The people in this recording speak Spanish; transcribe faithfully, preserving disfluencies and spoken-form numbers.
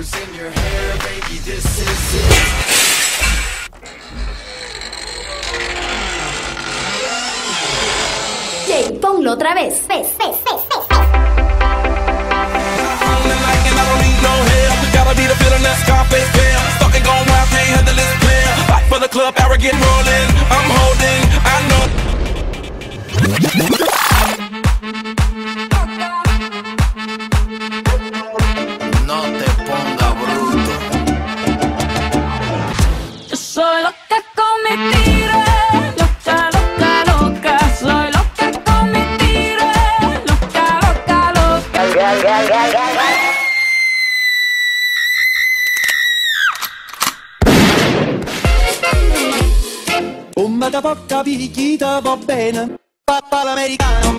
colors in your hair, baby, this is it. Jay, ponlo otra vez. Ves, ves, ves, ves. For the club, arrogant rolling, I'm holding, I know. No te ponga bruto. Yo soy loca con mi tira, loca, loca, loca. Soy loca con mi tira, loca, loca, loca. Una da poca picchita va bene, papà l'americano.